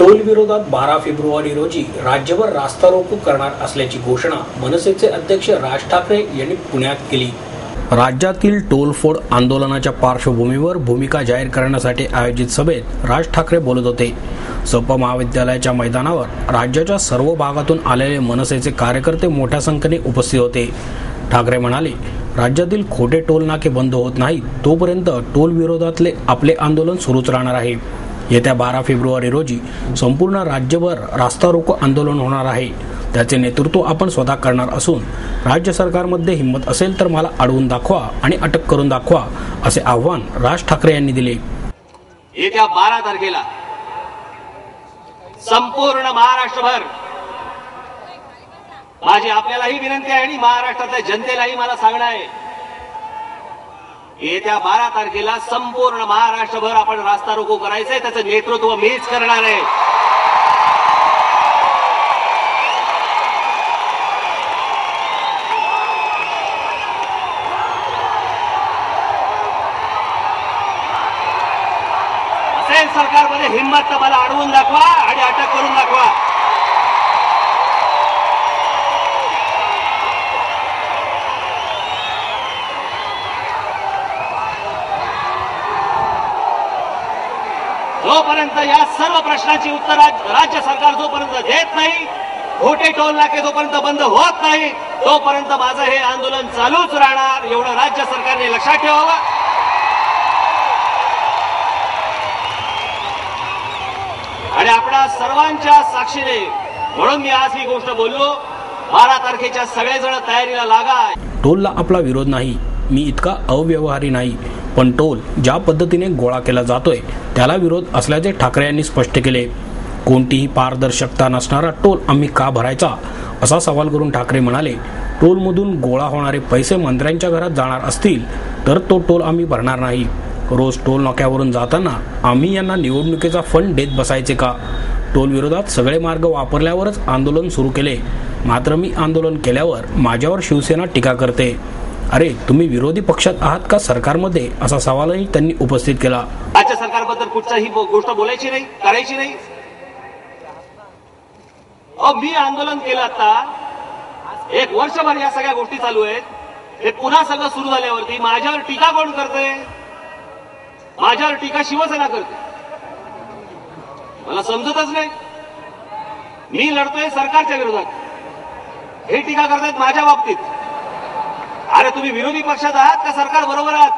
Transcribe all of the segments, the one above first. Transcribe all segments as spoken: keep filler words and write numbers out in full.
Toll विरोधात बारा February रोजी राज्यभर रास्ता रोको करणार असल्याची घोषणा मनसेचे अध्यक्ष राज ठाकरे यांनी पुण्यात केली। राज्यातील टोलफोड आंदोलनाच्या पार्श्वभूमीवर भूमिका जाहीर करण्यासाठी आयोजित सभेत राज ठाकरे बोलत होते। सप महाविद्यालयाच्या मैदानावर राज्याच्या सर्व भागातून आलेले मनसेचे कार्यकर्ते मोठ्या संख्येने उपस्थित होते। ठाकरे म्हणाले, राज्यातील खोटे टोल नाके बंद होत नाहीत तोपर्यंत टोल विरोधातले आपले आंदोलन सुरूच राहणार आहे। येत्या बारा फेब्रुवारी रोजी संपूर्ण राज्यभर रास्ता रोको आंदोलन होणार आहे। त्याचे नेतृत्व आपण स्वतः करणार असून राज्य सरकारमध्ये हिंमत असेल तर मला अडवून दाखवा आणि अटक करून दाखवा, असे आव्हान राज ठाकरे यांनी दिले। येत्या बारा तारखेला संपूर्ण महाराष्ट्रभर माझी आपल्यालाही विनंती आहे आणि महाराष्ट्रातल्या जनतेलाही मला सांगणं आहे, येत्या बारा तारखेला संपूर्ण महाराष्ट्रभर आपण रास्ता रोको करायचंय, त्याचं नेतृत्व मीच करणार आहे। असेल सरकारमध्ये हिंमत तर मला अडवून दाखवा आणि अटक करून दाखवा। जोपर्यंत या सर्व प्रश्नाची उत्तर राज्य सरकार जोपर्यंत देत नाही, खोटे टोल नाके जोपर्यंत बंद होत नाही, तोपर्यंत माझं हे आंदोलन चालूच राहणार, एवढं राज्य सरकारने लक्षात ठेवावं। आणि आपल्या सर्वांच्या साक्षीने म्हणून मी आज ही गोष्ट बोललो, बारा तारखेच्या सगळेजण तयारीला लागा। टोलला आपला विरोध नाही, मी इतका अव्यवहारी नाही, पण टोल ज्या पद्धतीने गोळा केला जातोय त्याला विरोध असल्याचे ठाकरे यांनी स्पष्ट केले। कोणतीही पारदर्शकता नसणारा टोल आम्ही का भरायचा, असा सवाल करून ठाकरे म्हणाले, टोलमधून गोळा होणारे पैसे मंत्र्यांच्या घरात जाणार असतील तर तो टोल आम्ही भरणार नाही। रोज टोल नाक्यावरून जाताना आम्ही यांना निवडणुकीचा फंड देत बसायचे का? टोल विरोधात सगळे मार्ग वापरल्यावरच आंदोलन सुरू केले, मात्र मी आंदोलन केल्यावर माझ्यावर शिवसेना टीका करते। अरे, तुम्ही विरोधी पक्षात आहात का सरकारमध्ये, असा सवालही त्यांनी उपस्थित केला। राज्य सरकारबद्दल कुठचाही गोष्ट बोलायची नाही, करायची नाही। अहो, मी आंदोलन केलं आता एक वर्षभर, या सगळ्या गोष्टी चालू आहेत, हे पुन्हा सगळं सुरू झाल्यावरती माझ्यावर टीका कोण करते? माझ्यावर टीका शिवसेना करते, मला समजतच नाही। मी लढतोय सरकारच्या विरोधात, हे टीका करतायत माझ्या बाबतीत। अरे, तुम्ही विरोधी पक्षात आहात का सरकार बरोबर आहात?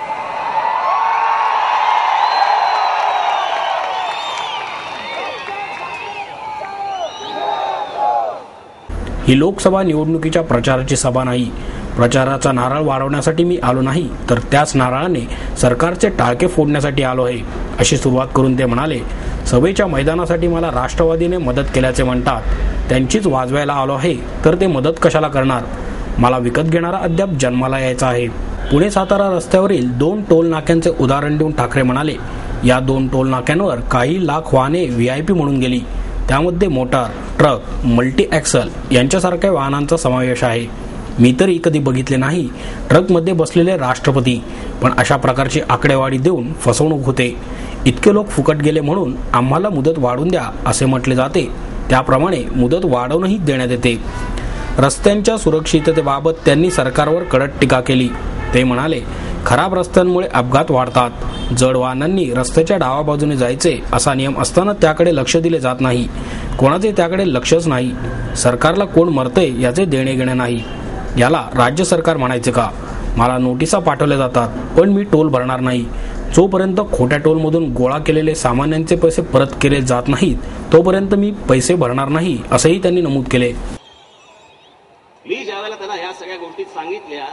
ही लोकसभा निवडणुकीच्या प्रचाराची सभा नाही। प्रचाराचा नारळ वाढवण्यासाठी मी आलो नाही, तर त्याच नारळाने सरकारचे टाळके फोडण्यासाठी आलो आहे, अशी सुरुवात करून ते म्हणाले, सभेच्या मैदानासाठी मला राष्ट्रवादीने मदत केल्याचे म्हणतात, त्यांचीच वाजवायला आलो आहे, तर ते मदत कशाला करणार? मला विकत घेणारा अद्याप जन्माला यायचा आहे। पुणे सातारा रस्त्यावरील दोन टोल नाक्यांचे उदाहरण देऊन ठाकरे म्हणाले, या दोन टोल नाक्यांवर काही लाख वाहने व्हीआयपी म्हणून गेली, त्यामध्ये मोटार, ट्रक, मल्टी ॲक्सल यांच्यासारख्या वाहनांचा समावेश आहे। मी तरी कधी बघितले नाही ट्रकमध्ये बसलेले राष्ट्रपती, पण अशा प्रकारची आकडेवारी देऊन फसवणूक होते। इतके लोक फुकट गेले म्हणून आम्हाला मुदत वाढवून द्या असे म्हटले जाते, त्याप्रमाणे मुदत वाढवूनही देण्यात येते। रस्त्यांच्या सुरक्षिततेबाबत त्यांनी सरकारवर कडक टीका केली। ते म्हणाले, खराब रस्त्यांमुळे अपघात वाढतात, जड वाहनांनी रस्त्याच्या डाव्या बाजूने जायचे असा नियम असताना त्याकडे लक्ष दिले जात नाही, कोणाचे त्याकडे लक्षच नाही। सरकारला कोण मरते याचे देणे घेणे नाही, याला राज्य सरकार म्हणायचे का? मला नोटिसा पाठवल्या जातात, पण मी टोल भरणार नाही। जोपर्यंत खोट्या टोलमधून गोळा केलेले सामान्यांचे पैसे परत केले जात नाहीत तोपर्यंत मी पैसे भरणार नाही, असंही त्यांनी नमूद केले। मी ज्यावेळेला त्यांना ह्या सगळ्या गोष्टी सांगितल्या,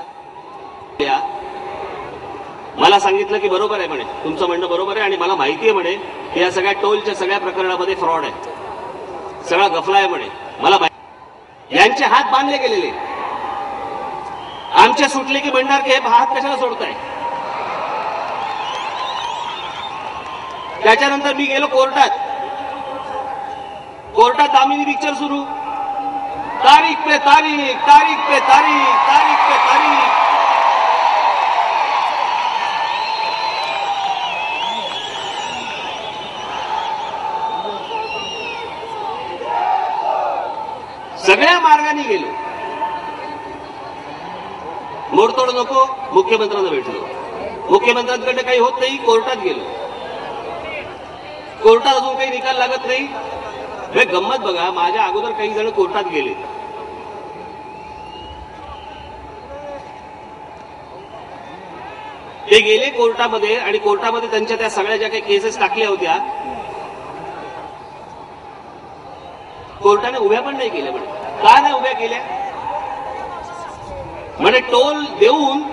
मला सांगितलं की बरोबर आहे म्हणे, तुमचं म्हणणं बरोबर आहे आणि मला माहिती आहे म्हणे की या सगळ्या टोलच्या सगळ्या प्रकरणामध्ये फ्रॉड आहे, सगळा गफला आहे म्हणे, मला यांचे हात बांधले गेलेले, आमचे सुटले की म्हणणार की हे हात कशाला सोडताय? त्याच्यानंतर मी गेलो कोर्टात, कोर्टात दामिनी पिक्चर सुरू, तारीख पे तारीख, तारीख पे तारीख, तारीख पे तारीख। गेलो. मोडतोड नको, मुख्यमंत्र्यांना भेटलो. मुख्यमंत्र्यांकडे काही होत नाही, कोर्टात गेलो. कोर्टात अजून काही निकाल लागत नाही. हे गंमत बघा, माझ्या अगोदर काही जण कोर्टात गेले. ते गेले कोर्टामध्ये आणि कोर्टामध्ये त्यांच्या त्या सगळ्या ज्या काही केसेस टाकल्या होत्या कोर्टाने उभ्या पण नाही केल्या. म्हणे का नाही उभ्या केल्या? म्हणजे टोल देऊन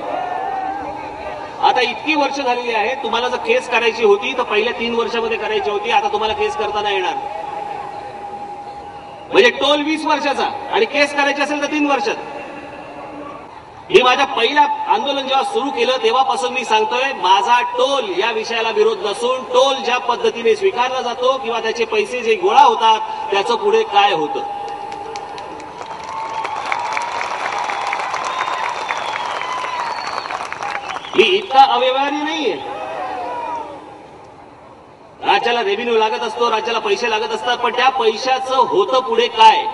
आता इतकी वर्ष झालेली आहे, तुम्हाला जर केस करायची होती तर पहिल्या तीन वर्षामध्ये करायची होती, आता तुम्हाला केस करता नाही येणार. म्हणजे टोल वीस वर्षाचा आणि केस करायची असेल तर तीन वर्षात. हे माझ्या पहिल्या आंदोलन जेव्हा सुरू केलं तेव्हापासून मी सांगतोय, माझा टोल या विषयाला विरोध नसून टोल ज्या पद्धतीने स्वीकारला जातो किंवा त्याचे पैसे जे गोळा होतात त्याचं पुढे काय होतं. मी इतका अव्यवहारी नाहीये. राज्याला रेव्हेन्यू लागत असतो, राज्याला पैसे लागत असतात, पण त्या पैशाचं होतं पुढे काय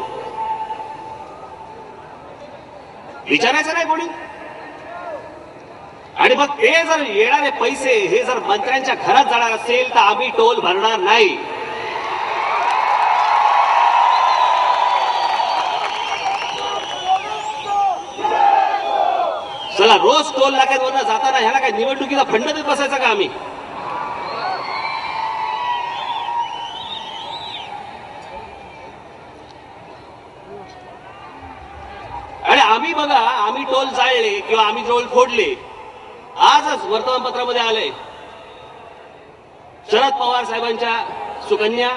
विचारायचं नाही कोणी. आणि मग ते जर येणारे पैसे हे जर मंत्र्यांच्या घरात जाणार असेल तर आम्ही टोल भरणार नाही. चला, रोज टोल नाक्यांवरनं जाताना ह्याला काय निवडणुकीचा फंड देत बसायचा का आम्ही? आणि आम्ही बघा, आम्ही टोल जाळले किंवा आम्ही टोल फोडले. आजच वर्तमानपत्रामध्ये आलंय, शरद पवार साहेबांच्या सुकन्या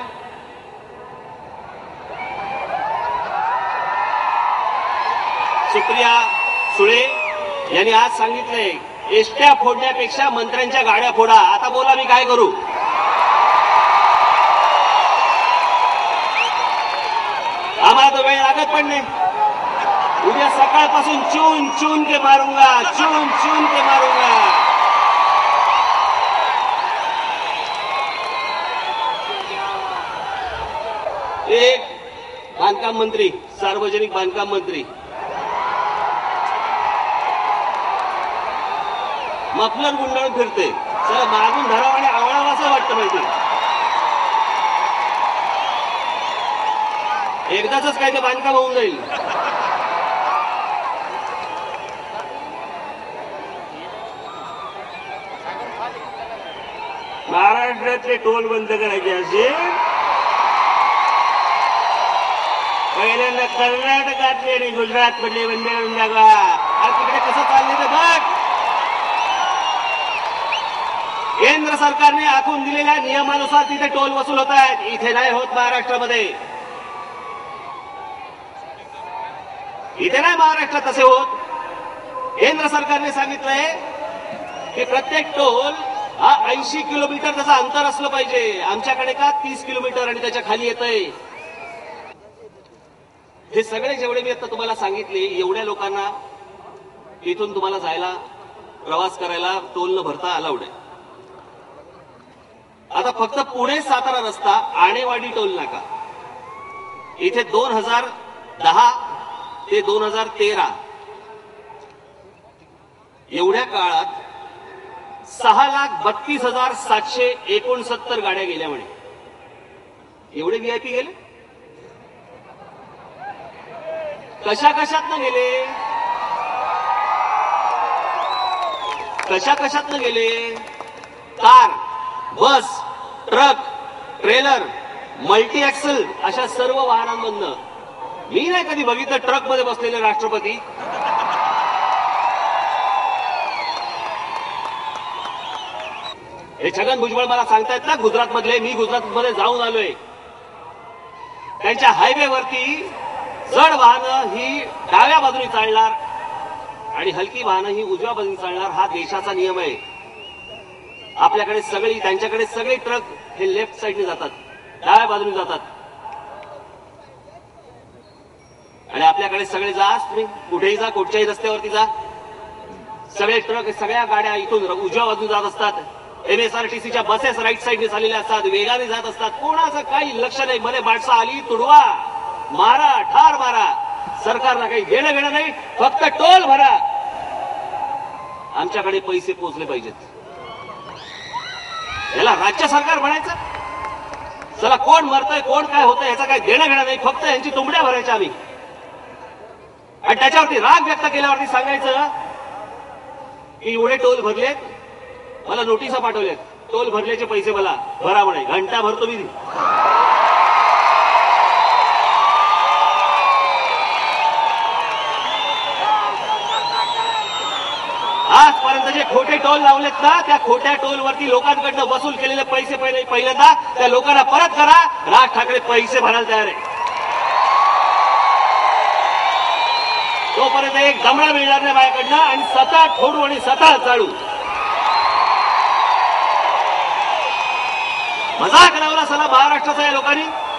सुप्रिया सुळे यांनी आज सांगितलंय, एसट्या फोडण्यापेक्षा मंत्र्यांच्या गाड्या फोडा. आता बोला, मी काय करू? आम्हाला तर वेळ लागत पण नाही. उद्या सकाळपासून चून चून के मारूंगा, चून चून के मारूंगा. एक बांधकाम मंत्री, सार्वजनिक बांधकाम मंत्री मफलर गुंडाळून फिरते. चला, मागून धरावं आणि आवळावं असं वाटतं माहिती. एकदाच काय ते बांधकाम होऊन जाईल. महाराष्ट्रातले टोल बंद करायचे असेल, पहिल्यांदा कर्नाटकातले आणि गुजरात मधले बंद करून टाका. आज तिकडे कसं चाललंय ते बघ. केंद्र सरकारने आखून दिलेल्या नियमानुसार तिथे टोल वसूल होत आहेत, इथे नाही होत. महाराष्ट्रामध्ये इथे नाही महाराष्ट्रात तसे होत. केंद्र सरकारने सांगितलंय की प्रत्येक टोल हा ऐंशी किलोमीटर त्याचं अंतर असलं पाहिजे. आमच्याकडे का तीस किलोमीटर आणि त्याच्या खाली येतंय. हे सगळे जेवढे मी आता तुम्हाला सांगितले, एवढ्या लोकांना इथून तुम्हाला जायला, प्रवास करायला टोल न भरता अलाउड आहे. आता फक्त पुणे सातारा रस्ता आणेवाडी टोल नाका इथे दोन हजार दहा ते दोन हजार तेरा एवढ्या काळात सहा लाख बत्तीस हजार सातशे एकोणसत्तर गाड्या गेल्या. म्हणे एवढे व्हीआयपी गेले. कशा कशातनं गेले, कशा कशातनं गेले? Car, bus, truck, trailer, multi axle अशा सर्व वाहनांमधनं. मी नाही कधी बघितलं ट्रक मध्ये बसलेले राष्ट्रपती. हे छगन भुजबळ मला सांगतायत ना गुजरात मधले. मी गुजरात मध्ये जाऊन आलोय. त्यांच्या हायवेवरती जड वाहनं ही डाव्या बाजूने चालणार आणि हलकी वाहनं ही उजव्या बाजूने चालणार. हा देशाचा नियम आहे. आपल्याकडे सगळी, त्यांच्याकडे सगळे ट्रक हे लेफ्ट साईडने जातात, डाव्या बाजूने जातात. आणि आपल्याकडे सगळे जा, तुम्ही कुठेही जा, कुठच्याही रस्त्यावरती जा, सगळे ट्रक, सगळ्या गाड्या इथून उजव्या बाजूने जात असतात. एमएसआरटीसीच्या बसेस राईट साईडने चाललेल्या असतात, वेगाने जात असतात. कोणाचं काही लक्ष नाही. मध्ये माणसं आली, तुडवा, मारा, ठार मारा. सरकारला काही देणं घेणं नाही, फक्त टोल भरा, आमच्याकडे पैसे पोहोचले पाहिजेत. याला राज्य सरकार म्हणायचं? चला, कोण मरतंय कोण काय होतंय याचा काही देणं घेणं नाही, फक्त यांची तुंबड्या भरायच्या आम्ही. आणि त्याच्यावरती राग व्यक्त केल्यावरती सांगायचं की एवढे टोल भरलेत, मला नोटिसा पाठवल्यात, टोल भरल्याचे पैसे मला भरा म्हणे. घंटा भरतो मी. आजपर्यंत जे खोटे टोल लावलेत ना, त्या खोट्या टोलवरती लोकांकडनं वसूल केलेले पैसे पहिले पहिल्यांदा त्या लोकांना परत करा. राज ठाकरे पैसे भरायला तयार आहे. तोपर्यंत एक दमडा मिळणार नाही माझ्याकडनं, आणि सतत फोडू आणि सतत चालू. मजाक लावला सला महाराष्ट्राचा या लोकांनी.